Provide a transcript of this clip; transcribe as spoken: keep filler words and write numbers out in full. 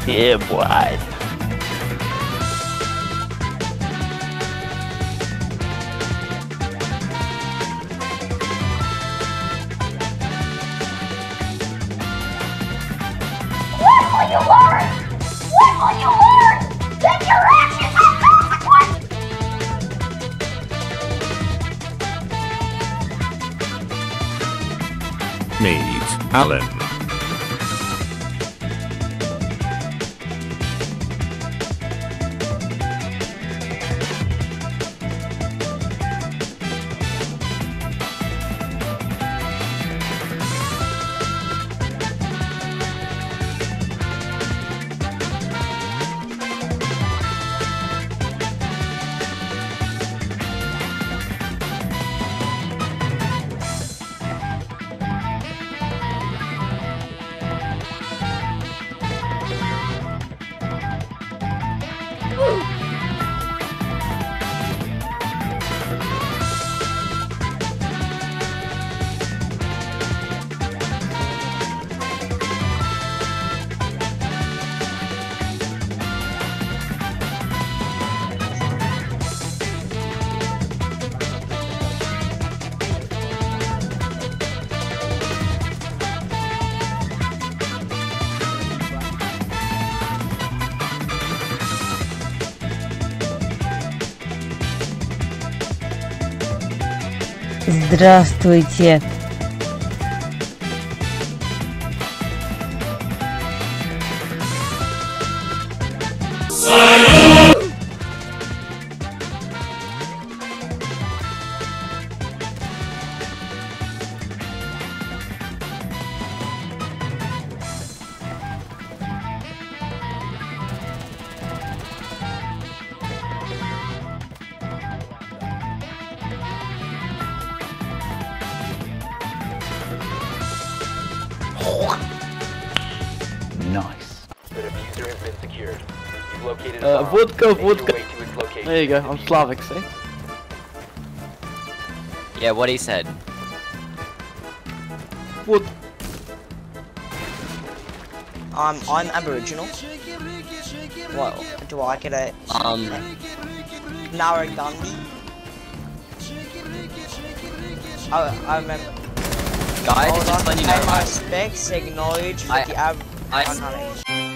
Yeah, boy. What will you learn? What will you learn? That your actions have consequences! Meet Alan. Здравствуйте. Nice. The diffuser has been secured. You've located a Uh, bomb. vodka, Make your vodka. way to its location. There you go. I'm Slavic, see? Yeah, what he said. What? Um, I'm Aboriginal. What do I get a Um, Narragansett? I, I remember. guys, Hold just on, letting you pay know. my respects, acknowledge I- with the ab. I- one hundred.